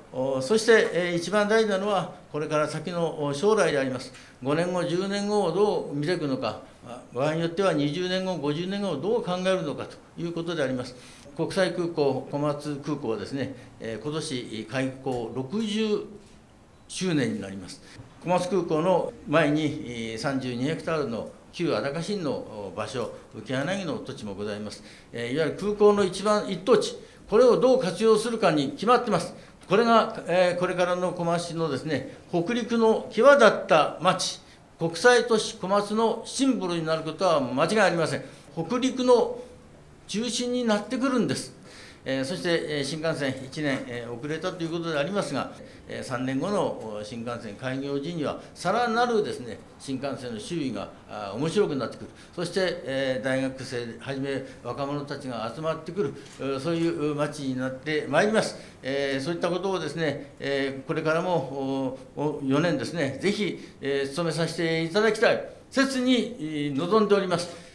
そして一番大事なのは、これから先の将来であります。5年後、10年後をどう見ていくのか、場合によっては20年後、50年後をどう考えるのかということであります。国際空港、小松空港はですね、今年開港60周年になります。小松空港の前に32ヘクタールの旧安中新の場所、浮柳の土地もございます。いわゆる空港の一等地、これをどう活用するかに決まってます。これが、これからの小松市のですね、北陸の際立った町、国際都市小松のシンボルになることは間違いありません。北陸の中心になってくるんです。そして新幹線1年遅れたということでありますが、3年後の新幹線開業時には、さらなるですね、新幹線の周囲が面白くなってくる、そして大学生はじめ若者たちが集まってくる、そういう街になってまいります。そういったことをですね、これからも4年ですね、ぜひ努めさせていただきたい、切に望んでおります。